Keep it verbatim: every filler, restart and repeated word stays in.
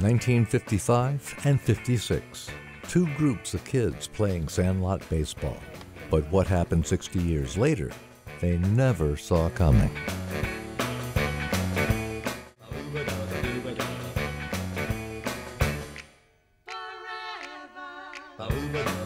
nineteen fifty-five and fifty-six. Two groups of kids playing Sandlot baseball. But what happened sixty years later, they never saw coming. Forever.